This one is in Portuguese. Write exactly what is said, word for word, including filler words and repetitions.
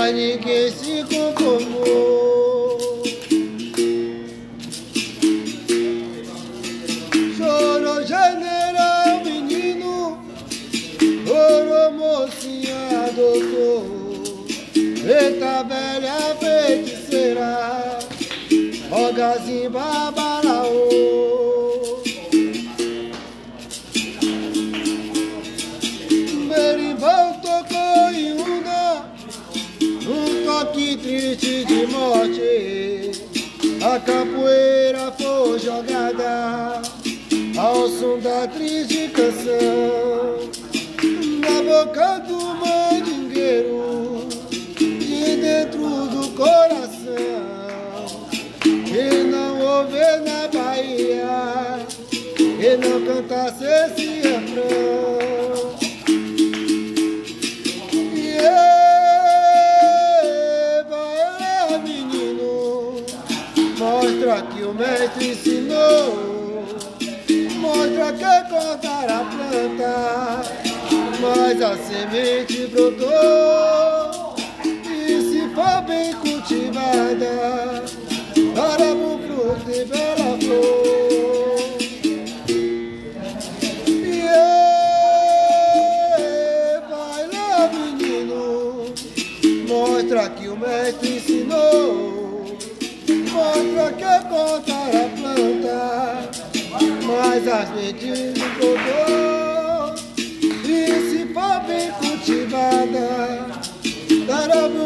mas ninguém se conformou. Chorou general, menino, chorou mocinha, doutor. Eita velha feiticeira, rogazinho babalaô. Berimbau tocou em una, um toque triste de morte. A capoeira foi jogada ao som da triste canção. Na boca do mandingueiro, de dentro do coração, que não ouve na Bahia, que não cantasse esse refrão. Yeah, vai lá, menino, mostra que o mestre ensinou. Mostra que cortar a planta, mas a semente brotou. E se for bem cultivada, dará bom fruto e bela flor. Yeah, vai lá, menino, mostra que o mestre ensinou. Mostra que cortar a planta, mas as sementes brotou. E se for bem cultivada, dará bom